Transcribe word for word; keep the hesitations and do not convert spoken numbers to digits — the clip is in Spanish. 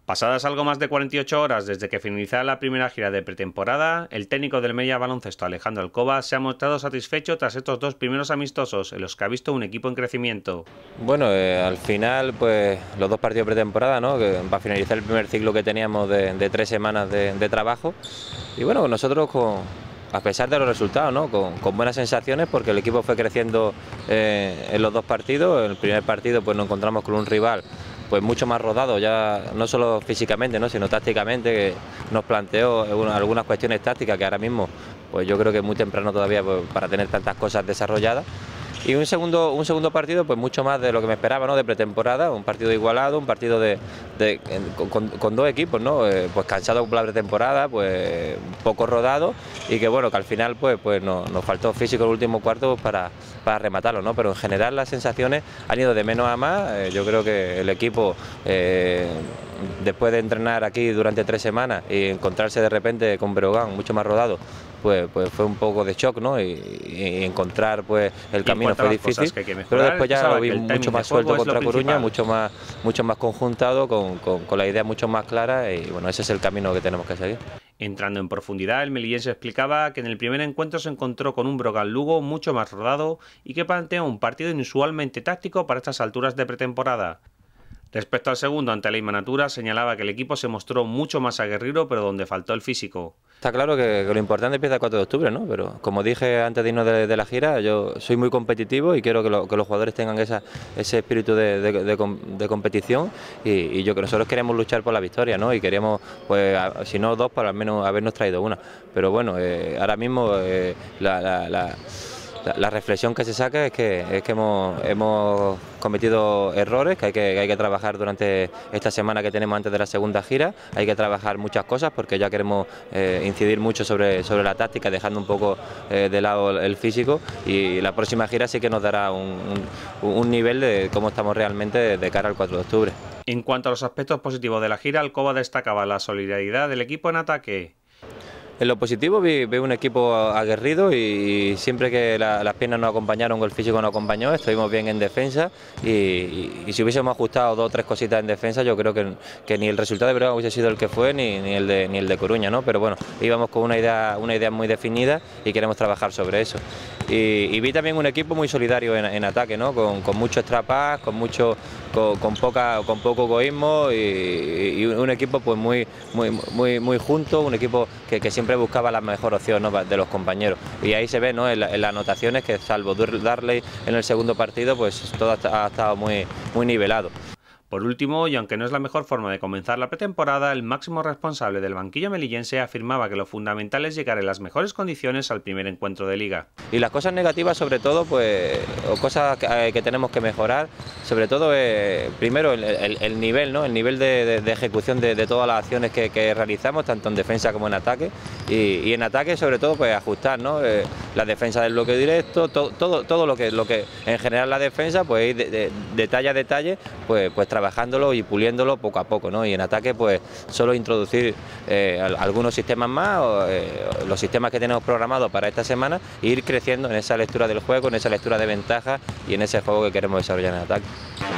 Pasadas algo más de cuarenta y ocho horas desde que finalizara la primera gira de pretemporada, el técnico del Melilla Baloncesto, Alejandro Alcoba, se ha mostrado satisfecho tras estos dos primeros amistosos, en los que ha visto un equipo en crecimiento. Bueno, eh, al final, pues los dos partidos de pretemporada, ¿no? Que para finalizar el primer ciclo que teníamos de, de tres semanas de, de trabajo. Y bueno, nosotros con... a pesar de los resultados, ¿no? con, con buenas sensaciones, porque el equipo fue creciendo eh, en los dos partidos. En el primer partido pues nos encontramos con un rival pues mucho más rodado, ya no solo físicamente, ¿no? sino tácticamente, que nos planteó algunas cuestiones tácticas que ahora mismo pues yo creo que es muy temprano todavía pues, para tener tantas cosas desarrolladas. Y un segundo, un segundo partido, pues mucho más de lo que me esperaba, ¿no? De pretemporada, un partido igualado, un partido de, de con, con dos equipos, ¿no? Eh, pues cansados por la pretemporada, pues poco rodado y que bueno, que al final pues, pues nos, nos faltó físico el último cuarto para, para rematarlo, ¿no? Pero en general las sensaciones han ido de menos a más. Eh, yo creo que el equipo, eh, después de entrenar aquí durante tres semanas y encontrarse de repente con Breogán mucho más rodado, Pues, pues fue un poco de shock, ¿no? Y, y encontrar pues el camino fue difícil, que que mejorar, pero después ya lo vi mucho más suelto contra Coruña, mucho más, mucho más conjuntado, con, con, con la idea mucho más clara y bueno, ese es el camino que tenemos que seguir. Entrando en profundidad, el melillense explicaba que en el primer encuentro se encontró con un Brogan Lugo mucho más rodado y que planteó un partido inusualmente táctico para estas alturas de pretemporada. Respecto al segundo, ante la Imanatura, señalaba que el equipo se mostró mucho más aguerrido, pero donde faltó el físico. Está claro que, que lo importante empieza el cuatro de octubre, ¿no? Pero como dije antes de irnos de, de la gira, yo soy muy competitivo y quiero que, lo, que los jugadores tengan esa, ese espíritu de, de, de, de competición y, y yo que nosotros queremos luchar por la victoria, ¿no? Y queríamos, pues, a, si no dos, por al menos habernos traído una. Pero bueno, eh, ahora mismo eh, la... la, la La, la reflexión que se saca es que, es que hemos, hemos cometido errores, que hay que, que hay que trabajar durante esta semana que tenemos antes de la segunda gira, hay que trabajar muchas cosas porque ya queremos eh, incidir mucho sobre, sobre la táctica, dejando un poco eh, de lado el físico, y la próxima gira sí que nos dará un, un, un nivel de cómo estamos realmente de cara al cuatro de octubre. En cuanto a los aspectos positivos de la gira, Alcoba destacaba la solidaridad del equipo en ataque. En lo positivo veo un equipo aguerrido y siempre que la, las piernas nos acompañaron o el físico nos acompañó, estuvimos bien en defensa y, y, y si hubiésemos ajustado dos o tres cositas en defensa, yo creo que, que ni el resultado de Breogán hubiese sido el que fue ni, ni, el de, ni el de Coruña, ¿no? Pero bueno, íbamos con una idea, una idea muy definida y queremos trabajar sobre eso. Y, y vi también un equipo muy solidario en, en ataque, ¿no? Con, con mucho extrapas, con mucho, con, con poca, con poco egoísmo y, y un equipo pues muy, muy, muy, muy junto, un equipo que, que siempre buscaba la mejor opción, ¿no? de los compañeros. Y ahí se ve, ¿no? en, la, en las anotaciones que salvo Darley en el segundo partido, pues todo ha, ha estado muy, muy nivelado. Por último, y aunque no es la mejor forma de comenzar la pretemporada, el máximo responsable del banquillo melillense afirmaba que lo fundamental es llegar en las mejores condiciones al primer encuentro de liga. Y las cosas negativas, sobre todo, pues, o cosas que, que tenemos que mejorar, sobre todo, eh, primero el, el, el nivel, ¿no? El nivel de, de, de ejecución de, de todas las acciones que, que realizamos, tanto en defensa como en ataque, y, y en ataque, sobre todo, pues ajustar, ¿no? Eh, la defensa del bloque directo, to, todo, todo lo que, lo que en general la defensa, pues ir de, de, detalle a detalle, pues, pues trabajándolo y puliéndolo poco a poco, ¿no? Y en ataque pues solo introducir eh, algunos sistemas más, o, eh, los sistemas que tenemos programados para esta semana, e ir creciendo en esa lectura del juego, en esa lectura de ventaja y en ese juego que queremos desarrollar en ataque.